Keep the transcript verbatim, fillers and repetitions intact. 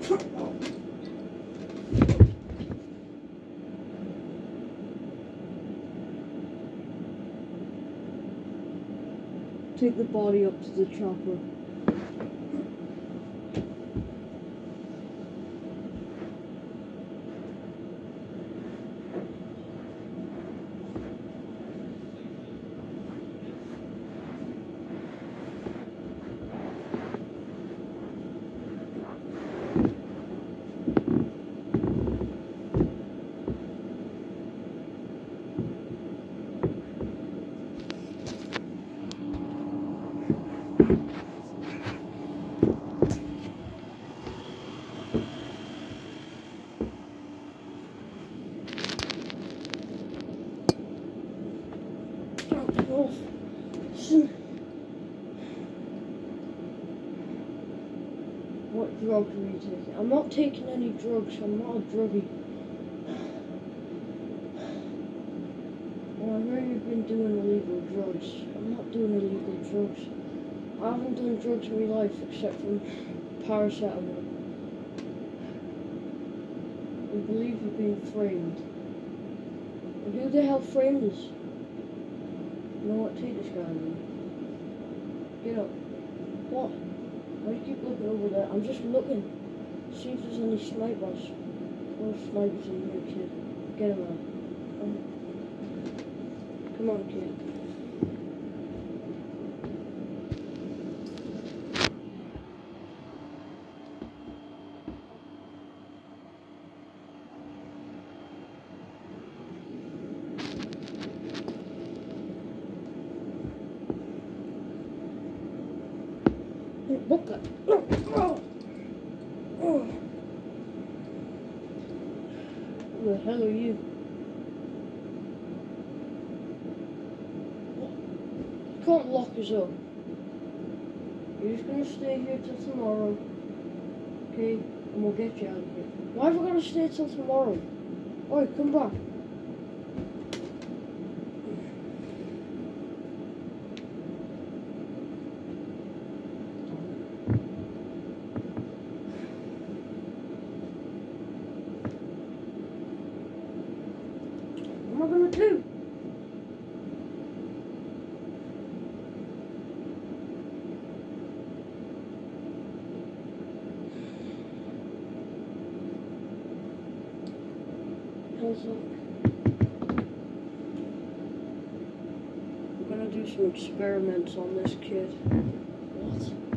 Take the body up to the chopper. What drugs are you taking? I'm not taking any drugs. I'm not a druggie. Well, I know you've been doing illegal drugs. I'm not doing illegal drugs. I haven't done drugs in my life except for paracetamol. I believe you've been framed. And who the hell framed us? You know what? Take this guy away. Get up. What? Why do you keep looking over there? I'm just looking. See if there's any snipers. No snipers in here, kid. Get him out. Come, Come on, kid. What the? Oh. Oh. Who the hell are you? You can't lock us up. You're just gonna stay here till tomorrow, okay? And we'll get you out of here. Why have we gotta stay till tomorrow? Alright, come back. What am I gonna do? How's that? I'm gonna do some experiments on this kid. What?